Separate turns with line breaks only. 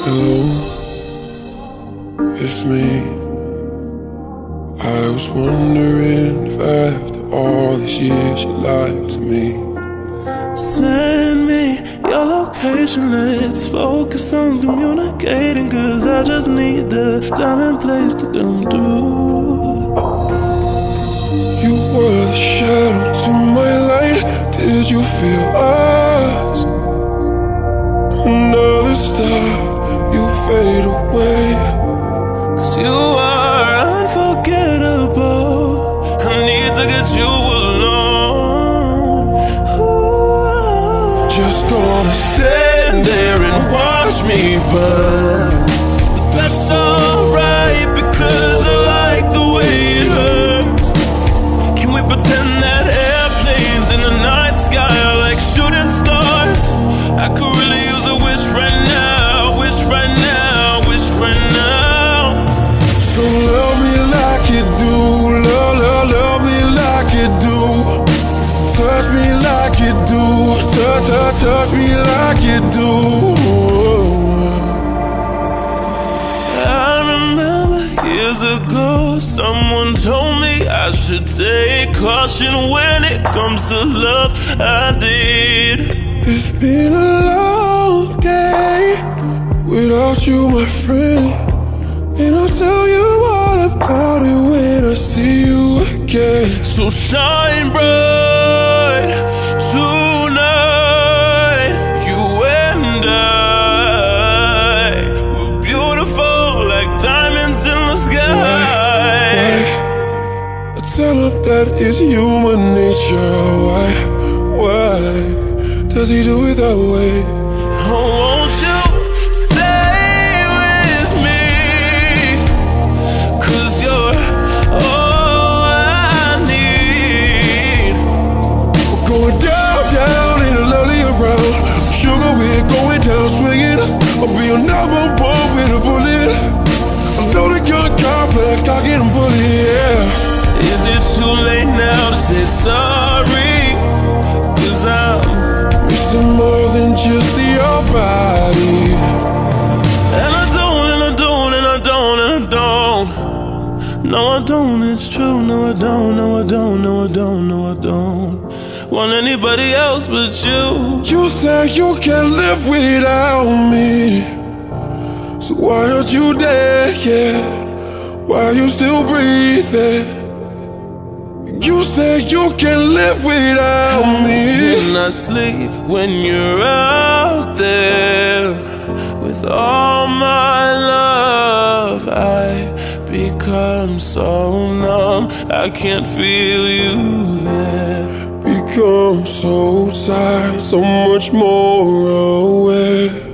Hello, it's me. I was wondering if after all these years you lied to me.
Send me your location, let's focus on communicating, 'cause I just need the time and place to come through.
You were the shadow to my light. Did you feel us? Another star, you fade away.
'Cause you are unforgettable. I need to get you alone. Ooh.
Just gonna
Stand there and watch me burn. But that's alright, because I like the way it hurts. Can we pretend that airplanes in the night sky are like shooting stars? I could really use a wish right now, wish right now, wish right now.
So love me like you do, love me like you do. Touch me like you do, touch me like you do.
I remember years ago, someone told me I should take caution when it comes to love. I did.
It's been a long day without you, my friend, and I'll tell you all about it when I see you again.
So shine bright tonight. You and I, we're beautiful like diamonds in the sky.
I tell him that it's human nature. Why does he do it that way?
Oh, won't you stay with me? 'Cause you're all I need.
We're going down, down, ain't a lovely around. Sugar, we're going down, swinging. I'll be your number one with a bullet. A loaded gun complex, cocking and bully, yeah.
Is it too late now to say sorry? 'Cause I'm
missing more than just your body.
and I don't, and I don't, and I don't, and I don't. No, I don't, it's true. No, I don't, no, I don't, no, I don't, no, I don't want anybody else but you.
You say you can't live without me, so why aren't you dead yet? Why are you still breathing? You say you can't live without me.
Can I sleep when you're out there with all my love? I become so numb, I can't feel you there.
Become so tired, so much more aware.